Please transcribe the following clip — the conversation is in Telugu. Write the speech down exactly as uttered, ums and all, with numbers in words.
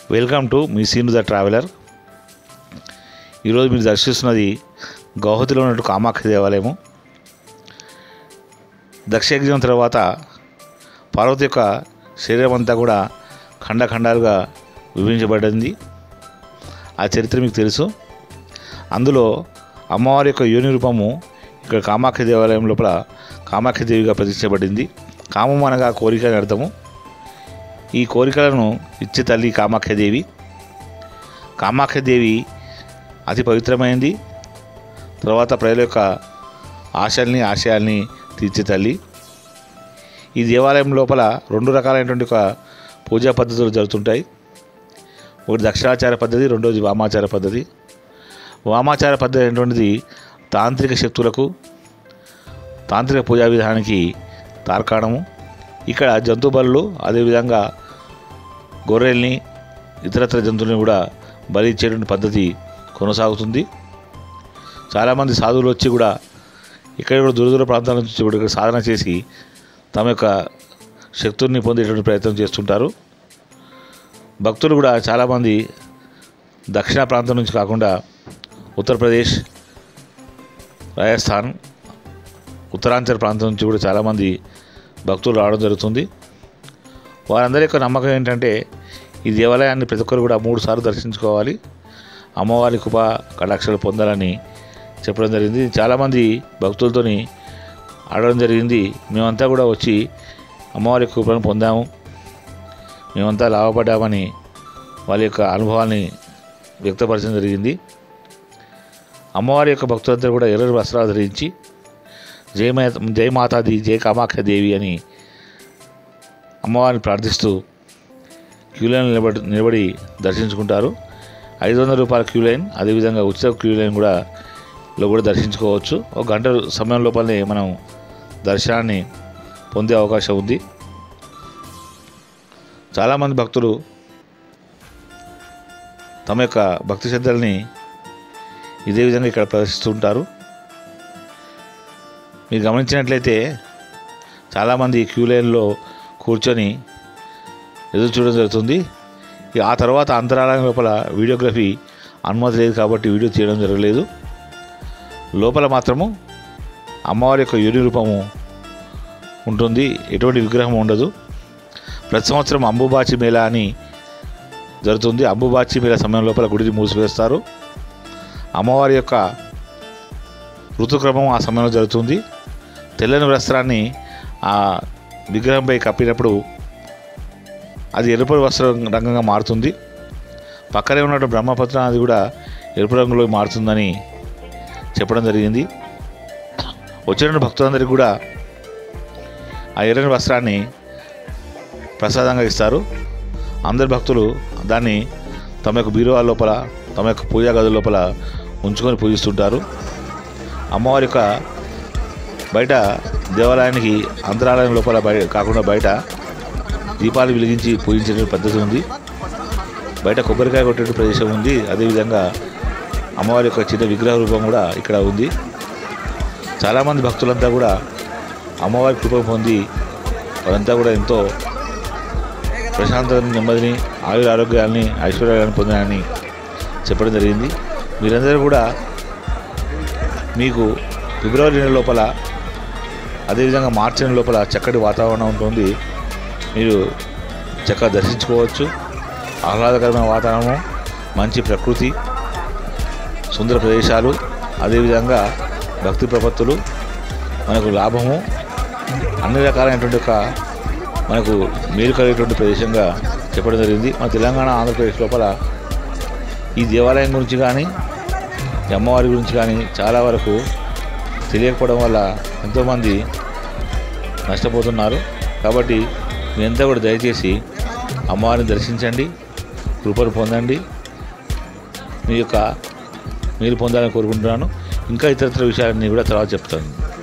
Welcome to Srinu the traveller. ఈరోజు మీరు దర్శిస్తున్నది గౌహతిలో ఉన్నట్టు కమాఖ్య దేవాలయము. దక్షయజ్ఞం తర్వాత పార్వతి యొక్క శరీరం అంతా కూడా ఖండఖండాలుగా విభజించబడింది. ఆ చరిత్ర మీకు తెలుసు. అందులో అమ్మవారి యొక్క యోని రూపము ఇక్కడ కామాఖ్య దేవాలయం లోపల కామాఖ్య దేవిగా ప్రతిష్ఠించబడింది. కామం అనగా కోరిక అని అర్థము. ఈ కోరికలను ఇచ్చే తల్లి కామాఖ్యదేవి. కామాఖ్యదేవి అతి పవిత్రమైనది. తర్వాత ప్రజల యొక్క ఆశల్ని ఆశయాల్ని తీర్చే తల్లి. ఈ దేవాలయం లోపల రెండు రకాలైనటువంటి ఒక పూజా పద్ధతులు జరుగుతుంటాయి. ఒకటి దక్షిణాచార పద్ధతి, రెండోది వామాచార పద్ధతి. వామాచార పద్ధతి అనేటువంటిది తాంత్రిక శక్తులకు, తాంత్రిక పూజా విధానానికి తార్కాణము. ఇక్కడ జంతు బలులు, అదేవిధంగా గొర్రెల్ని, ఇతరత్ర జంతువులను కూడా బలి ఇచ్చేటువంటి పద్ధతి కొనసాగుతుంది. చాలామంది సాధువులు వచ్చి కూడా ఇక్కడ కూడా దూర దూర ప్రాంతాల నుంచి కూడా ఇక్కడ సాధన చేసి తమ యొక్క శక్తుల్ని పొందేటువంటి ప్రయత్నం చేస్తుంటారు. భక్తులు కూడా చాలామంది దక్షిణ ప్రాంతం నుంచి కాకుండా ఉత్తరప్రదేశ్, రాజస్థాన్, ఉత్తరాంచల్ ప్రాంతం నుంచి కూడా చాలామంది భక్తులు రావడం జరుగుతుంది. వారందరి యొక్క నమ్మకం ఏంటంటే ఈ దేవాలయాన్ని ప్రతి ఒక్కరు కూడా మూడు సార్లు దర్శించుకోవాలి, అమ్మవారి కృప కటాక్షాలు పొందాలని చెప్పడం జరిగింది. చాలామంది భక్తులతోని అడగడం జరిగింది. మేమంతా కూడా వచ్చి అమ్మవారి కృపను పొందాము, మేమంతా లాభపడ్డామని వాళ్ళ యొక్క అనుభవాన్ని వ్యక్తపరచడం జరిగింది. అమ్మవారి యొక్క భక్తులందరూ కూడా ఎర్రని వస్త్రాలు ధరించి జయ మా జయ మాతాది జయ కామాఖ్య దేవి అని అమ్మవారిని ప్రార్థిస్తూ క్యూ లైన్ నిలబడి నిలబడి దర్శించుకుంటారు. ఐదు వందల రూపాయల క్యూ లైన్, అదేవిధంగా ఉచిత క్యూ లైన్ కూడా లో కూడా దర్శించుకోవచ్చు. ఒక గంట సమయం లోపలనే మనం దర్శనాన్ని పొందే అవకాశం ఉంది. చాలామంది భక్తులు తమ యొక్క భక్తి శ్రద్ధల్ని ఇదే విధంగా ఇక్కడ ప్రదర్శిస్తుంటారు. మీరు గమనించినట్లయితే చాలామంది క్యూ లైన్లో కూర్చొని ఎదురు చూడడం జరుగుతుంది. ఆ తర్వాత అంతరాలయం లోపల వీడియోగ్రఫీ అనుమతి లేదు కాబట్టి వీడియో తీయడం జరగలేదు. లోపల మాత్రము అమ్మవారి యొక్క యోని రూపము ఉంటుంది, ఎటువంటి విగ్రహం ఉండదు. ప్రతి సంవత్సరం అంబుబాచి మేళా అని జరుగుతుంది. అంబుబాచి మేళా సమయం లోపల గుడిని మూసివేస్తారు. అమ్మవారి యొక్క ఋతుక్రమం ఆ సమయంలో జరుగుతుంది. తెల్లని వస్త్రాన్ని ఆ విగ్రహంపై కప్పినప్పుడు అది ఎరుపు వస్త్రం రంగంగా మారుతుంది. పక్కనే ఉన్నటువంటి బ్రహ్మపత్రం అది కూడా ఎరుపు రంగులో మారుతుందని చెప్పడం జరిగింది. వచ్చిన భక్తులందరికీ కూడా ఆ ఎర్రని వస్త్రాన్ని ప్రసాదంగా ఇస్తారు. అందరి భక్తులు దాన్ని తమ యొక్క బీరువాల లోపల, తమ యొక్క పూజా గదుల లోపల ఉంచుకొని పూజిస్తుంటారు. అమ్మవారి యొక్క బయట దేవాలయానికి అంతరాలయం లోపల బయట కాకుండా బయట దీపాలు వెలిగించి పూజించే పద్ధతి ఉంది. బయట కొబ్బరికాయ కొట్టే ప్రదేశం ఉంది. అదేవిధంగా అమ్మవారి యొక్క చిన్న విగ్రహ రూపం కూడా ఇక్కడ ఉంది. చాలామంది భక్తులంతా కూడా అమ్మవారి కృప పొంది వారంతా కూడా ఎంతో ప్రశాంతతని, నెమ్మదిని, ఆయుర ఆరోగ్యాలని, ఐశ్వర్యాలను పొందాలని చెప్పడం జరిగింది. మీరందరూ కూడా మీకు ఫిబ్రవరి నెల లోపల, అదేవిధంగా మార్చి నెల లోపల చక్కటి వాతావరణం ఉంటుంది. మీరు చక్కగా దర్శించుకోవచ్చు. ఆహ్లాదకరమైన వాతావరణం, మంచి ప్రకృతి, సుందర ప్రదేశాలు, అదేవిధంగా భక్తి ప్రపత్తులు, మనకు లాభము, అన్ని రకాలైనటువంటి ఒక మనకు మేలు కలిగేటువంటి ప్రదేశంగా చెప్పడం జరిగింది. మన తెలంగాణ, ఆంధ్రప్రదేశ్ లోపల ఈ దేవాలయం గురించి కానీ, ఈ అమ్మవారి గురించి కానీ చాలా వరకు తెలియకపోవడం వల్ల ఎంతోమంది నష్టపోతున్నారు. కాబట్టి మీ అంతా కూడా దయచేసి అమ్మవారిని దర్శించండి, కృపను పొందండి. మీ యొక్క మీరు పొందాలని కోరుకుంటున్నాను. ఇంకా ఇతరత్ర విషయాలన్నీ కూడా తర్వాత చెప్తాను.